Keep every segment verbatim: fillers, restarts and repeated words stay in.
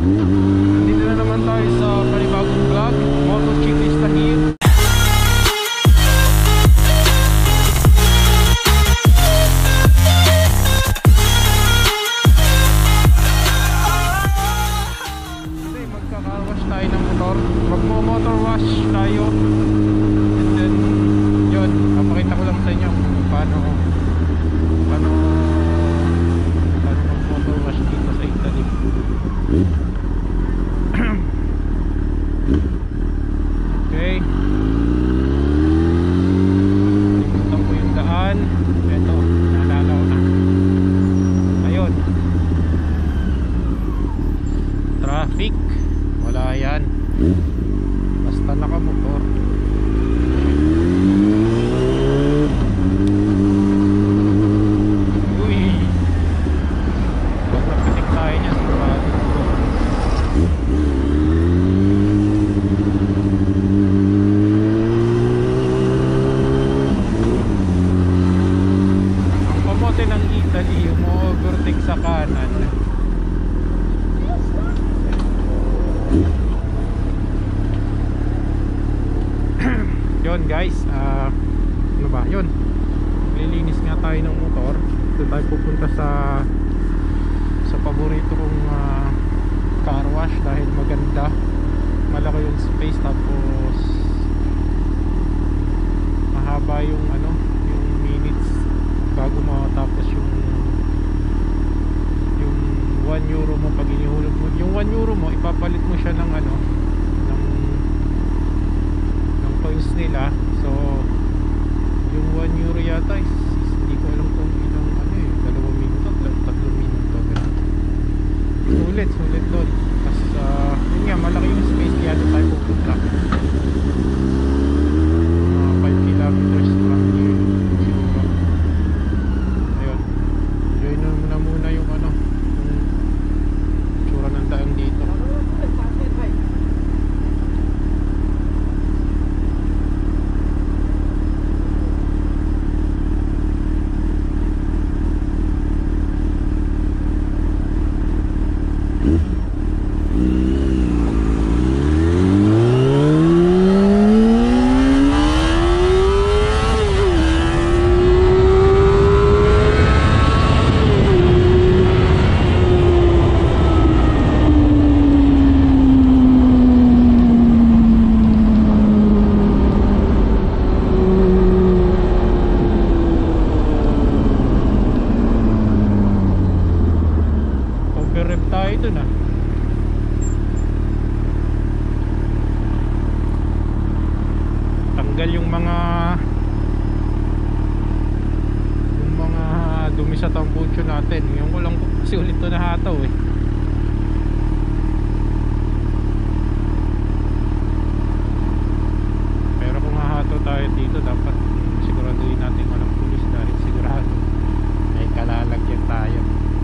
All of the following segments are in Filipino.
Nandito na naman tayo sa panibagong vlog, Motocyclista here. Kasi magkaka-wash tayo ng motor. Magmo-motor wash tayo. And then, yun, papakita ko lang sa inyo kung paano paano paano mag-motor wash dito sa Italy. Okay, ikutan ko yung daan. Eto, naalala ko na. Ayun, traffic, wala yan, basta nakamotor. Uy, pag napitik tayo niya sigurado. Ng Italy, umo-overtake sa kanan. Yun guys, uh, ano ba yun, lilinis nga tayo ng motor. Ito tayo pupunta sa sa paborito kong uh, car wash dahil maganda, malaki yung space, tapos mahaba yung ano, yung minutes bago matapos yung yung one euro mo. Pag inihulog mo yung one euro mo, ipapalit mo siya ng ano, ng ng coins nila. So yung one euro yata is, is hindi ko alam kung ilang ano eh, dalawang minuto, tatlong minuto ganun. Sulit, sulit doon. Tapos uh, yun nga, malaki yung space, kaya doon tayo pupunta. uh, five kilometers from here. Yung ano, yung tsura ng daan dito. Tanggal yung mga yung mga dumi sa tambucho natin. Yung ko lang kasi ulit to nahataw eh. Pero kung hahataw tayo dito, dapat siguraduhin natin walang pulis dahil sigurado ay kalalagyan tayo.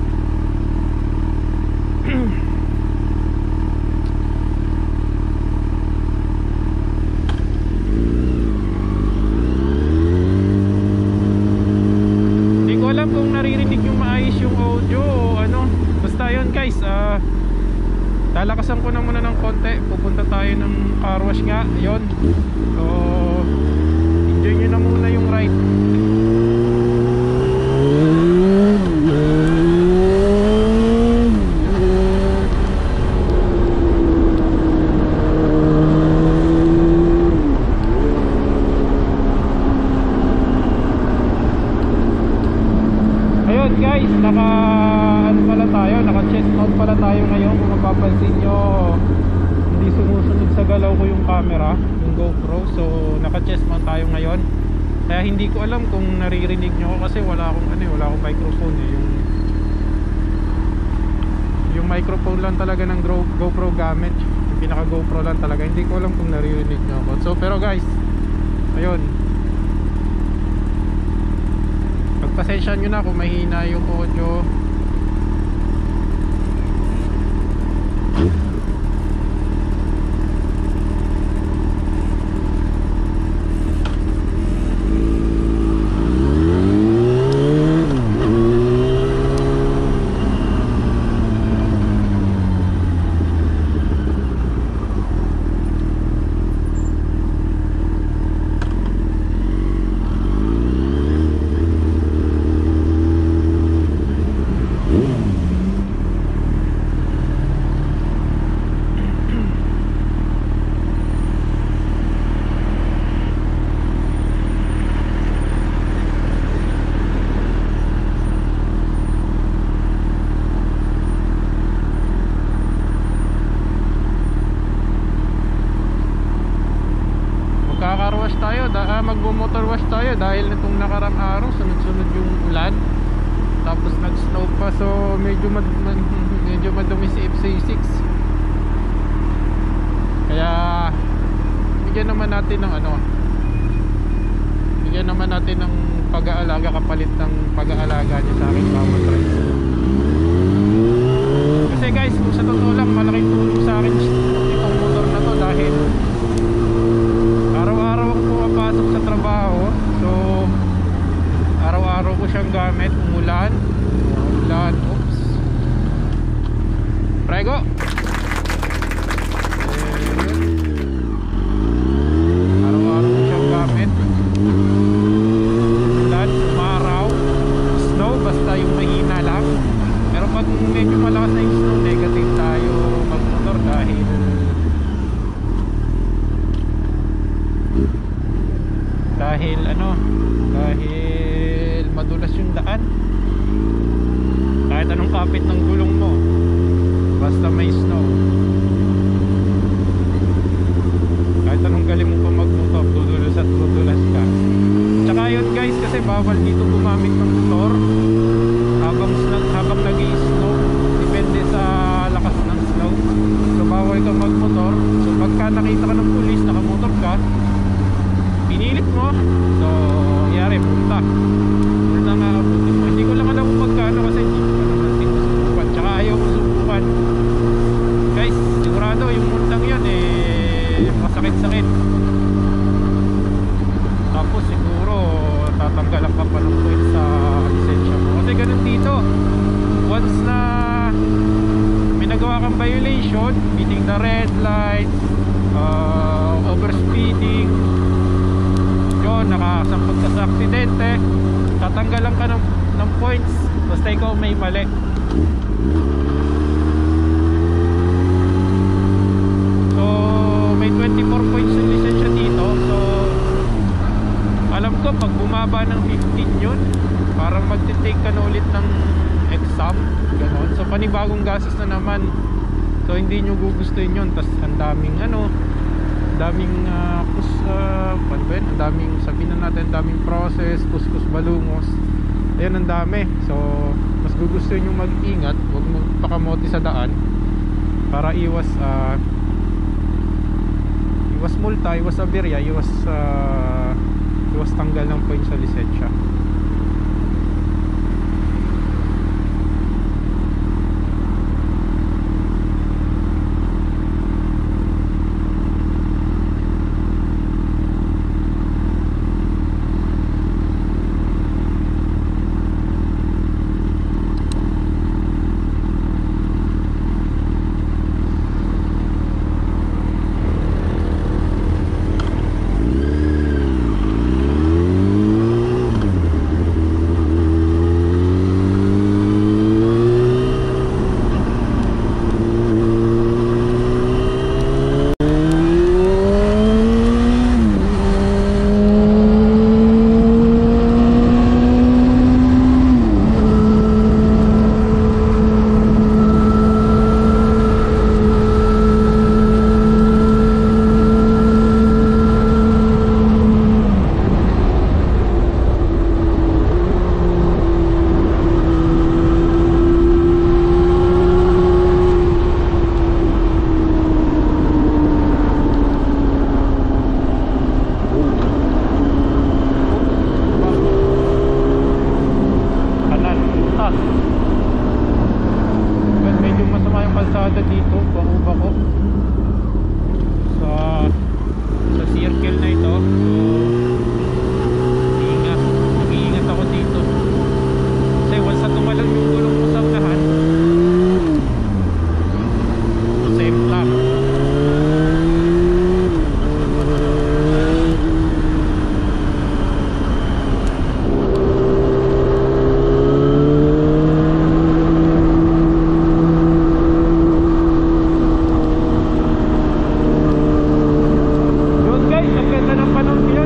Kung naririnig yung maayos yung audio o ano, basta yun guys, uh, talakasan ko na muna ng konti. Pupunta tayo ng car wash nga, yun. So enjoy nyo na muna yung ride. Guys, naka ano pala tayo, naka chest mount pala tayo ngayon. Kung mapapansin nyo, hindi sumusunod sa galaw ko yung camera, yung GoPro. So naka chest mount tayo ngayon. Kaya hindi ko alam kung naririnig nyo ako kasi wala akong ano, wala akong microphone eh. Yung yung microphone lang talaga ng GoPro gamit, yung pinaka GoPro lang talaga. Hindi ko alam kung naririnig nyo ako. So pero guys, ayun, pasensya nyo na kung mahina yung audio. tayo dahil nitong nakarang araw sunod-sunod yung ulan. Tapos nag-snow pa, so medyo mad medyo madumi si F C six. Kaya bigyan naman natin ng ano, bigyan naman natin ng pag-aalaga kapalit ng pag-aalaga niya sa aking bawat ride. Kasi guys, kung sa totoo lang, malaking tulong sa akin itong motor na to dahil araw-araw ako pumapasok sa trabaho. So araw-araw ko siyang gamit, umulan, umulan, oops, prego. Araw-araw ko siyang gamit, umulan, umaraw, snow, basta yung mahina lang. Pero pag medyo malakas na yung snow, negative tayo magmotor dahil dahil ano, dahil madulas yung daan. Kahit anong kapit ng gulong mo, basta may snow, kahit anong galing mo pa magmotor, tudulas at tudulas ka. Tsaka yun guys, kasi bawal dito gumamit ng motor habang, habang nag-i-snow. Depende sa lakas ng snow. So bawal kang magmotor. So pagka nakita ka ng pulis, nakamotor ka, pinilit mo, so yari, punta punta nga abutin mo. Hindi ko lang alam kung magkano kasi hindi ko naman sinusubukan, tsaka ayaw ko subukan guys. Sigurado yung multang yun eh masakit-sakit. Tapos siguro tatanggalan ka pa ng point sa lisensya mo. Kasi ganun dito, once na may nagawa kang violation, beating the red light, uh, overspeeding, nakasampot ka sa aksidente, tatanggalan ka ng, ng points basta ikaw may mali. So may twenty-four points yung lisensya dito. So alam ko pag bumaba ng fifteen yun, parang magte-take ka na ulit ng exam, ganon. So panibagong gastos na naman. So hindi nyo gugustuhin yun. Tas ang daming ano, daming uh, kus, uh, ano ba yun? Ang daming, sabihin na natin, daming process, kuskus balungos, ayun, ang dami. So mas gugustuhin nyo mag-ingat, huwag magpakamote sa daan para iwas uh, iwas multa, iwas aberya, iwas uh, iwas tanggal ng point sa lisensya. Panahon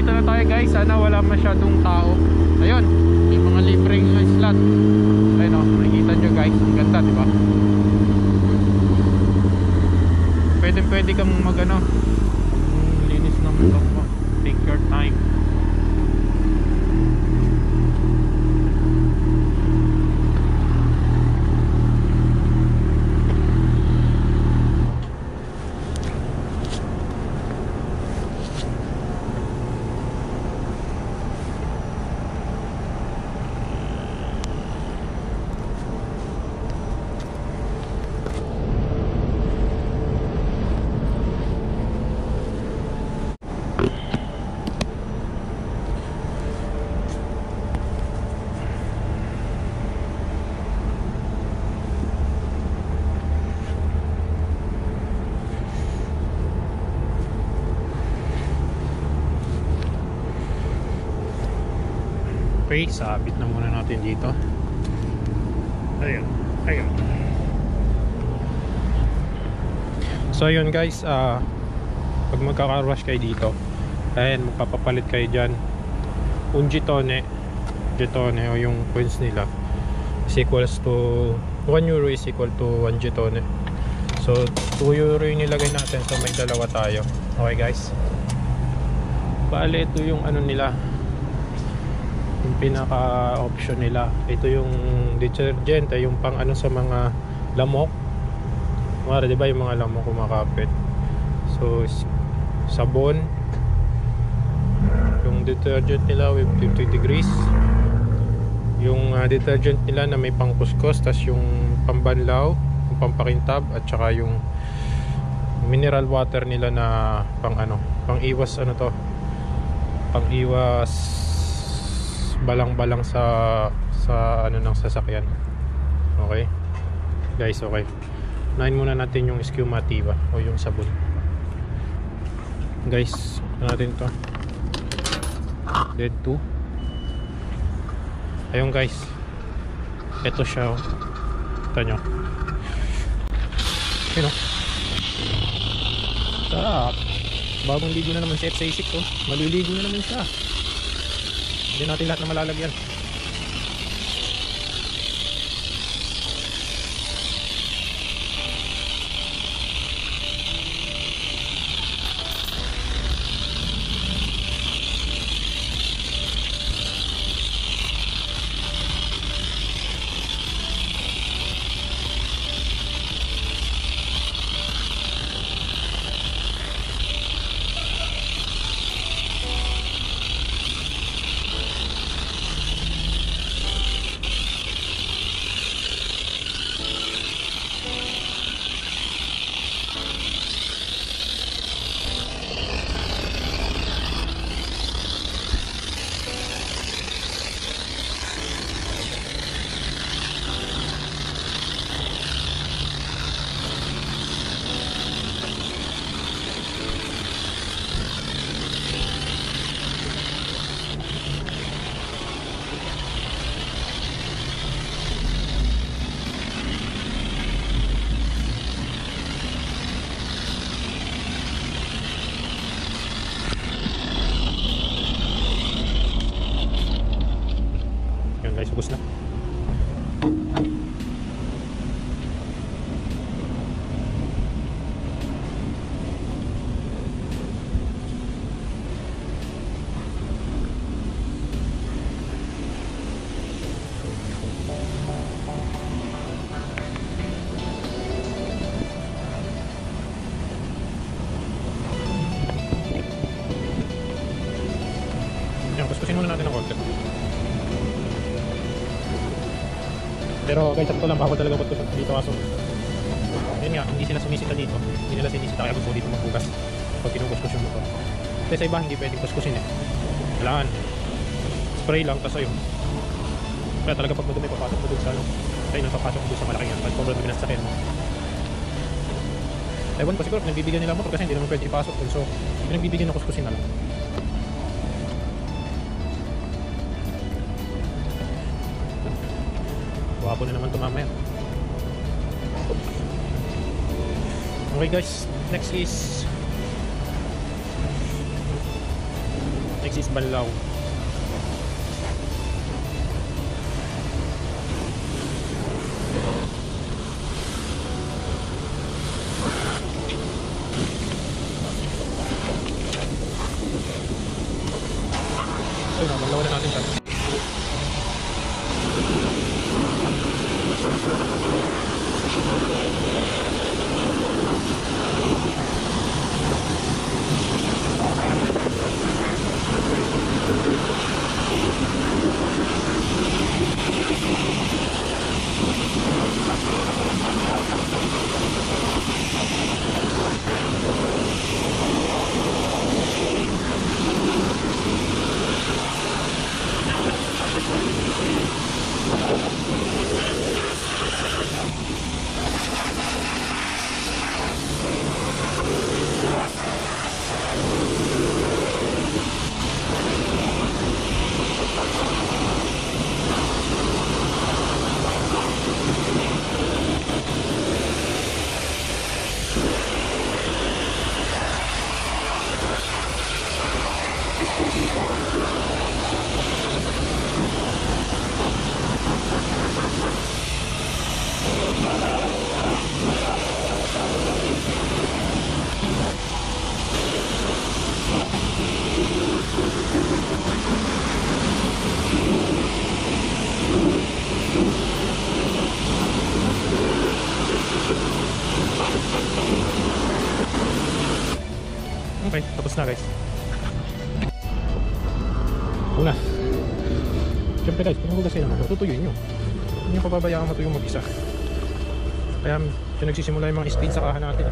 nandito na tayo guys. Sana wala masyadong tao. Ayun, may mga libreng slot. Ayun o, makikita nyo guys. Ang ganda, diba? Pwede pwede kang mag ano, linis ng motor mo. Take your time. Okay, sabit na muna natin dito. Ayun, ayun. So ayun guys, uh, pag magkaka-rush kayo dito, ayun, magpapapalit kayo dyan. Un jetone, jetone o yung points nila is equals to one euro is equal to one jetone. So two euro yung nilagay natin, so may dalawa tayo. Okay guys, bale ito yung ano nila, yung pinaka option nila. Ito yung detergent, yung pang ano sa mga lamok. Mara, di ba yung mga lamok kumakapit. So sabon, yung detergent nila with fifty degrees. Yung uh, detergent nila na may pangkuskus, tas yung pambanlaw, yung pampakintab, at saka yung mineral water nila na pang ano, pang iwas ano to, pang iwas balang-balang sa sa ano ng sasakyan. Okay guys, okay, unahin muna natin yung Escumativa o yung sabon guys. Ano natin to, dead two. Ayun guys, ito siya, oh. Ito nyo, yun o, sarap. Bagong ligo na naman si F six oh. Maliligo na naman siya. Hindi natin lahat na malalagyan. Ubus na. Yan, kuskusin muna natin ang konti. Pero guys, sakto lang, bawal talaga kuskus dito kaso. Yun nga, hindi sila sumisita dito. Hindi nila sinisita, kaya gusto dito magbugas pag kinukuskus yung motor. Kasi sa iba, hindi pwedeng kuskusin eh. Kailangan spray lang, tas ayun. Kaya talaga pag madumi, papasok mo dun sa ano, tayo nang papasok mo dun sa malaking yan. Pag sobrang dumi na sa sakyan mo. Ewan ko siguro, pinagbibigyan nila motor kasi hindi naman pwede ipasok dun. So, pinagbibigyan na kuskusin na lang. Wapo na naman ito mamaya. Okay guys, next is Alexis Banlaw. Ayun na, maglawan na natin siya. Okay, tapos na guys. Una. Siyempre guys, kung hugasin naman, tutuyuin nyo. Hindi nyo papabayaan matuyo mag-isa. Kaya ito nagsisimula yung mga speed sa kahan natin.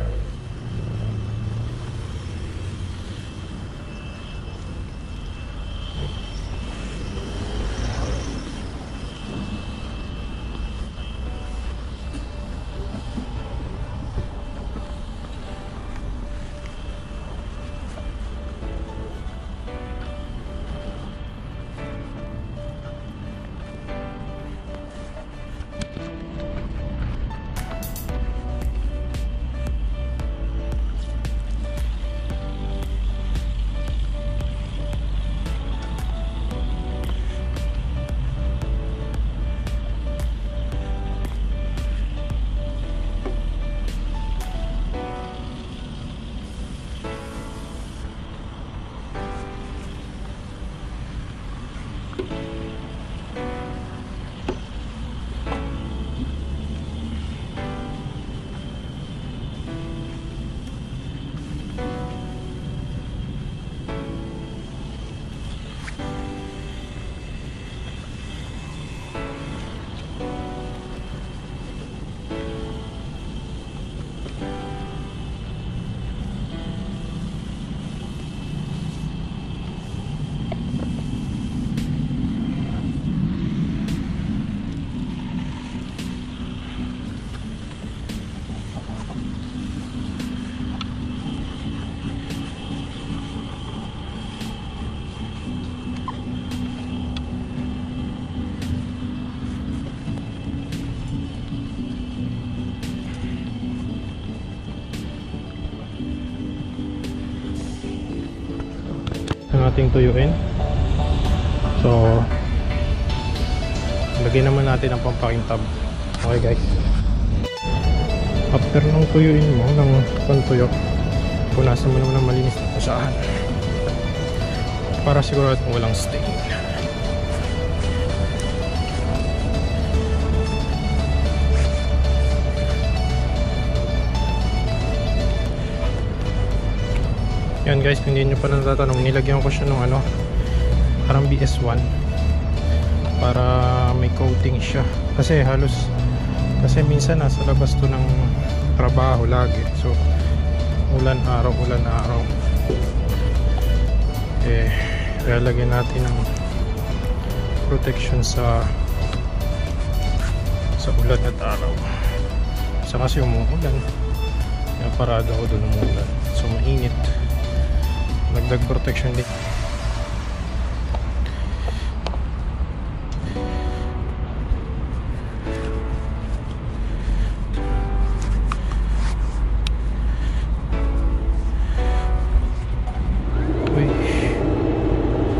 Ang ating tuyuin. So lagyan naman natin ang pampakintab. Okay guys, after nang tuyuin mo ng pantuyo, punasan mo naman ng malinis na pasahan para sigurado walang stain. Yan guys, kung hindi nyo pa natatanong, nilagyan ko siya ng ano, parang B S one para may coating siya. Kasi halos, kasi minsan nasa labas to ng trabaho lagi. So, ulan araw, ulan araw. Eh, lalagyan natin ng protection sa sa ulan at araw. Sa kasi umuulan, kaya parado ako doon umuulan. So, mainit. Nagdag protection din. Uy.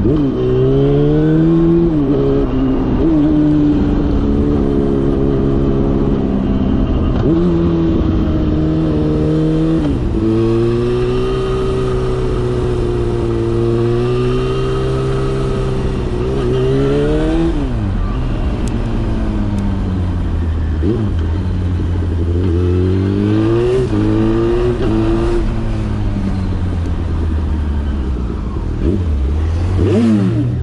Mm-hmm.